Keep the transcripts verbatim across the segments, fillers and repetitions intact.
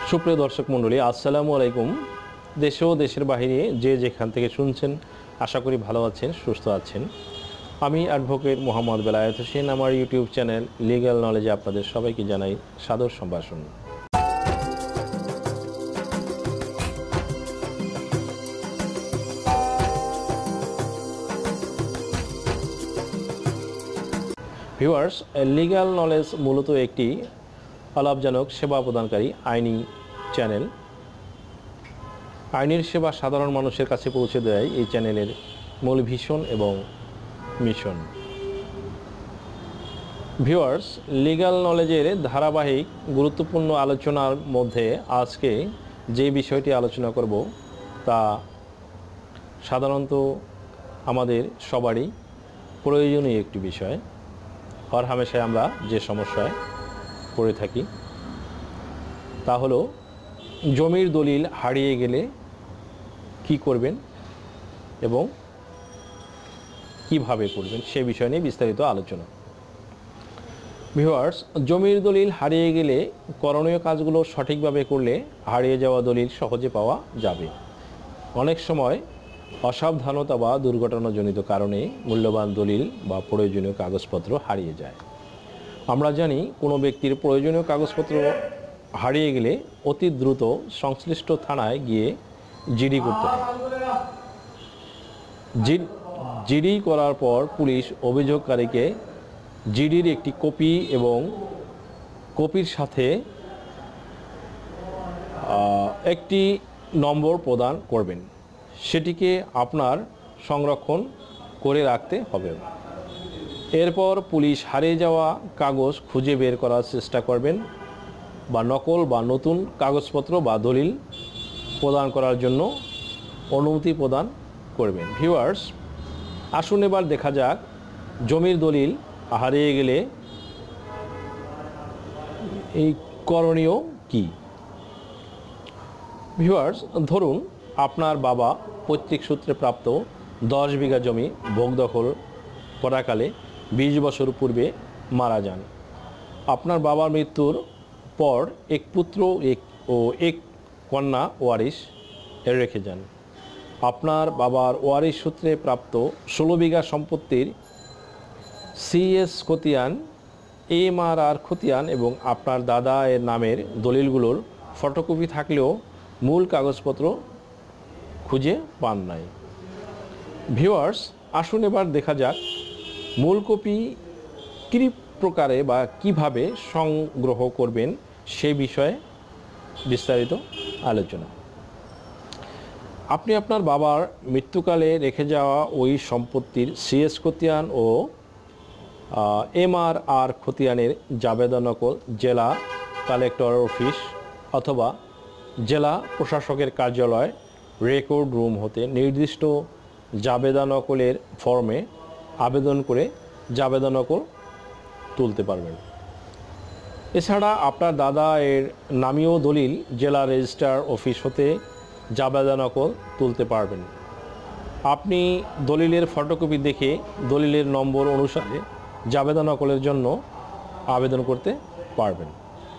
সুপ্রিয় দর্শক মণ্ডলী, আসসালামু আলাইকুম। দেশ ও দেশের বাইরে যে যেখান থেকে শুনছেন, আশা করি ভালো আছেন, সুস্থ আছেন। আমি অ্যাডভোকেট মোহাম্মদ বেলায়েত হোসেন। আমার ইউটিউব চ্যানেল লিগ্যাল নলেজে আপনাদের সবাইকে জানাই সাদর সম্ভাষণ। ভিউয়ার্স, লিগ্যাল নলেজ মূলত একটি অলাভজনক সেবা প্রদানকারী আইনি চ্যানেল। আইনের সেবা সাধারণ মানুষের কাছে পৌঁছে দেয় এই চ্যানেলের মূল ভিশন এবং মিশন। ভিউয়ার্স, লিগ্যাল নলেজের ধারাবাহিক গুরুত্বপূর্ণ আলোচনার মধ্যে আজকে যে বিষয়টি আলোচনা করব তা সাধারণত আমাদের সবারই প্রয়োজনীয় একটি বিষয়। হর হামেশায় আমরা যে সমস্যায় পড়ে থাকি তা হলো জমির দলিল হারিয়ে গেলে কি করবেন এবং কিভাবে করবেন সে বিষয় নিয়ে বিস্তারিত আলোচনা। ভিউয়ার্স, জমির দলিল হারিয়ে গেলে করণীয় কাজগুলো সঠিকভাবে করলে হারিয়ে যাওয়া দলিল সহজে পাওয়া যাবে। অনেক সময় অসাবধানতা বা দুর্ঘটনাজনিত কারণে মূল্যবান দলিল বা প্রয়োজনীয় কাগজপত্র হারিয়ে যায়। আমরা জানি কোনো ব্যক্তির প্রয়োজনীয় কাগজপত্র হারিয়ে গেলে অতি দ্রুত সংশ্লিষ্ট থানায় গিয়ে জিডি করতে হয়। জিডি করার পর পুলিশ অভিযোগকারীকে জিডির একটি কপি এবং কপির সাথে একটি নম্বর প্রদান করবেন। সেটিকে আপনার সংরক্ষণ করে রাখতে হবে। এরপর পুলিশ হারিয়ে যাওয়া কাগজ খুঁজে বের করার চেষ্টা করবেন বা নকল বা নতুন কাগজপত্র বা দলিল প্রদান করার জন্য অনুমতি প্রদান করবেন। ভিউয়ার্স, আসুন এবার দেখা যাক জমির দলিল হারিয়ে গেলে এই করণীয় কি। ভিউয়ার্স, ধরুন আপনার বাবা পৈতৃক সূত্রে প্রাপ্ত দশ বিঘা জমি ভোগ দখল করাকালে বিশ বছর পূর্বে মারা যান। আপনার বাবার মৃত্যুর পর এক পুত্র এক ও এক কন্যা ওয়ারিশ এর রেখে যান। আপনার বাবার ওয়ারিশ সূত্রে প্রাপ্ত ষোলো বিঘা সম্পত্তির সিএস খতিয়ান, এম আর আর খতিয়ান এবং আপনার দাদা এর নামের দলিলগুলোর ফটোকপি থাকলেও মূল কাগজপত্র খুঁজে পান নাই। ভিউয়ার্স, আসুন এবার দেখা যাক মূল কপি কী প্রকারে বা কিভাবে সংগ্রহ করবেন সে বিষয়ে বিস্তারিত আলোচনা। আপনি আপনার বাবার মৃত্যুকালে রেখে যাওয়া ওই সম্পত্তির সিএস খতিয়ান ও এম আর আর খতিয়ানের জাবেদা নকল জেলা কালেক্টর অফিস অথবা জেলা প্রশাসকের কার্যালয় রেকর্ড রুম হতে নির্দিষ্ট জাবেদা নকলের ফর্মে আবেদন করে জাবেদা নকল তুলতে পারবেন। এছাড়া আপনার দাদা এর নামীয় দলিল জেলা রেজিস্ট্রার অফিস হতে জাবেদা নকল তুলতে পারবেন। আপনি দলিলের ফটোকপি দেখে দলিলের নম্বর অনুসারে জাবেদা নকলের জন্য আবেদন করতে পারবেন।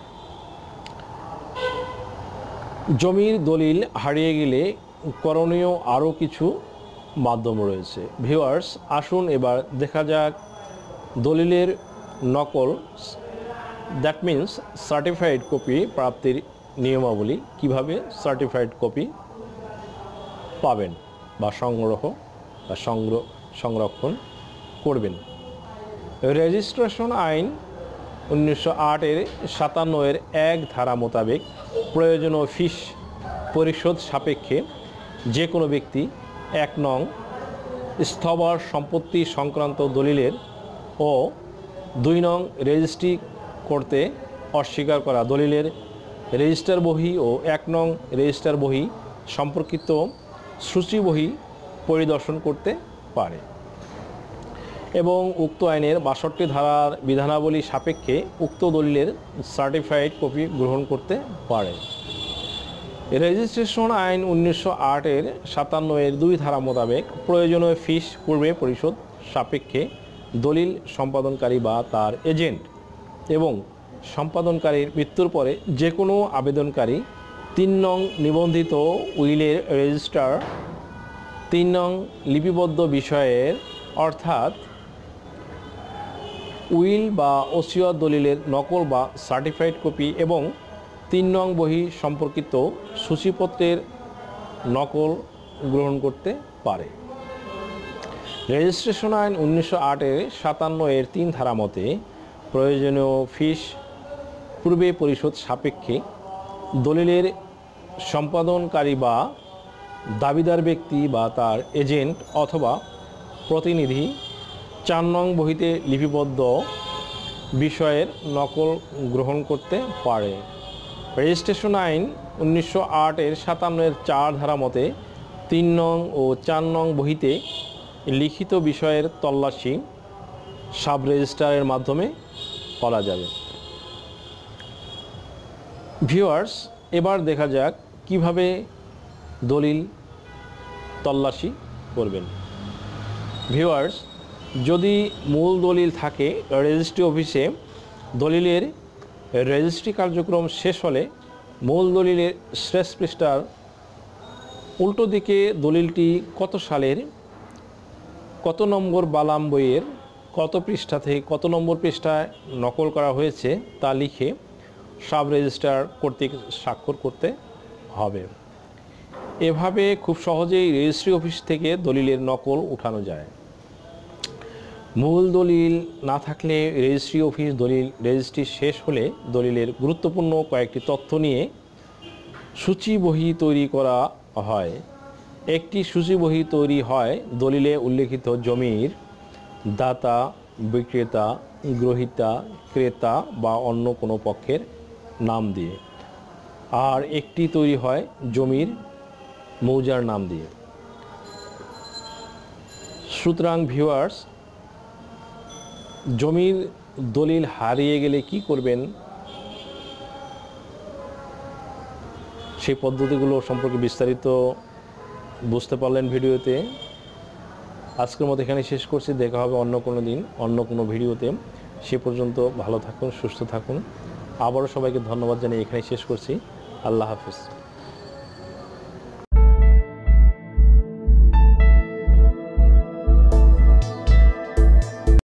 জমির দলিল হারিয়ে গেলে করণীয় আরও কিছু মাধ্যম রয়েছে। ভিউয়ার্স, আসুন এবার দেখা যাক দলিলের নকল, দ্যাট মিন্স সার্টিফাইড কপি প্রাপ্তির নিয়মাবলী। কিভাবে সার্টিফাইড কপি পাবেন বা সংগ্রহ বা সংগ্রহ সংরক্ষণ করবেন। রেজিস্ট্রেশন আইন উনিশশো আটের সাতান্ন এর এক ধারা মোতাবেক প্রয়োজনীয় ফিস পরিশোধ সাপেক্ষে যে কোনো ব্যক্তি এক নং স্থবর সম্পত্তি সংক্রান্ত দলিলের ও দুই নং রেজিস্ট্রি করতে অস্বীকার করা দলিলের রেজিস্টার বহি ও এক নং রেজিস্টার বহি সম্পর্কিত সূচি বহি পরিদর্শন করতে পারে এবং উক্ত আইনের বাষট্টি ধারার বিধানাবলী সাপেক্ষে উক্ত দলিলের সার্টিফাইড কপি গ্রহণ করতে পারে। রেজিস্ট্রেশন আইন উনিশশো আটের সাতান্ন এর দুই ধারা মোতাবেক প্রয়োজনীয় ফিস পূর্বে পরিশোধ সাপেক্ষে দলিল সম্পাদনকারী বা তার এজেন্ট এবং সম্পাদনকারীর মৃত্যুর পরে যে কোনো আবেদনকারী তিন নং নিবন্ধিত উইলের রেজিস্টার, তিন নং লিপিবদ্ধ বিষয়ের অর্থাৎ উইল বা ওসিয়ত দলিলের নকল বা সার্টিফাইড কপি এবং তিন নং বহি সম্পর্কিত সূচিপত্রের নকল গ্রহণ করতে পারে। রেজিস্ট্রেশন আইন উনিশশো আটের সাতান্ন এর তিন ধারা মতে প্রয়োজনীয় ফিস পূর্বে পরিশোধ সাপেক্ষে দলিলের সম্পাদনকারী বা দাবিদার ব্যক্তি বা তার এজেন্ট অথবা প্রতিনিধি চার নং বহিতে লিপিবদ্ধ বিষয়ের নকল গ্রহণ করতে পারে। রেজিস্ট্রেশন আইন উনিশশো আটের সাতান্নের চার ধারা মতে তিন নং ও চার নং বহিতে লিখিত বিষয়ের তল্লাশি সাব রেজিস্ট্রারের মাধ্যমে করা যাবে। ভিউয়ার্স, এবার দেখা যাক কিভাবে দলিল তল্লাশি করবেন। ভিউয়ার্স, যদি মূল দলিল থাকে রেজিস্ট্রি অফিসে, দলিলের রেজিস্ট্রি কার্যক্রম শেষ হলে মূল দলিলের শেষ পৃষ্ঠার উল্টো দিকে দলিলটি কত সালের, কত নম্বর বালাম বইয়ের কত পৃষ্ঠা থেকে কত নম্বর পৃষ্ঠায় নকল করা হয়েছে তা লিখে সাব রেজিস্ট্রার কর্তৃক স্বাক্ষর করতে হবে। এভাবে খুব সহজেই রেজিস্ট্রি অফিস থেকে দলিলের নকল উঠানো যায়। মূল দলিল না থাকলে রেজিস্ট্রি অফিস দলিল রেজিস্ট্রি শেষ হলে দলিলের গুরুত্বপূর্ণ কয়েকটি তথ্য নিয়ে সূচি বহি তৈরি করা হয়। একটি সূচি বহি তৈরি হয় দলিলে উল্লেখিত জমির দাতা, বিক্রেতা, গ্রহীতা, ক্রেতা বা অন্য কোনো পক্ষের নাম দিয়ে, আর একটি তৈরি হয় জমির মৌজার নাম দিয়ে। সুতরাং ভিউয়ার্স, জমির দলিল হারিয়ে গেলে কি করবেন সেই পদ্ধতিগুলো সম্পর্কে বিস্তারিত বুঝতে পারলেন ভিডিওতে। আজকের মতো এখানে শেষ করছি, দেখা হবে অন্য কোনো দিন অন্য কোনো ভিডিওতে। সে পর্যন্ত ভালো থাকুন, সুস্থ থাকুন। আবারও সবাইকে ধন্যবাদ জানিয়ে এখানে শেষ করছি। আল্লাহ হাফিজ।